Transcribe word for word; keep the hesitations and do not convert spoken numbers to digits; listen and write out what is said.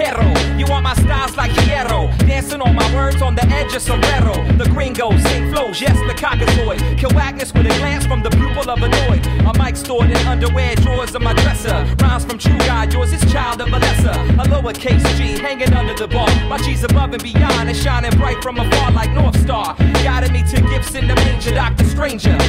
vaquero. You want my styles like hierro, dancing on my words on the edge of sombrero. The gringos sing flows, yes, the cockazoid. Kill Agnes with a glance from the pupil of annoyed. A mic stored in underwear drawers of my dresser. Rhymes from True God, yours is child of Melissa. A lowercase G hanging under the bar. My G's above and beyond and shining bright from afar like North Star. Guided me to gifts in the manger, Doctor Stranger.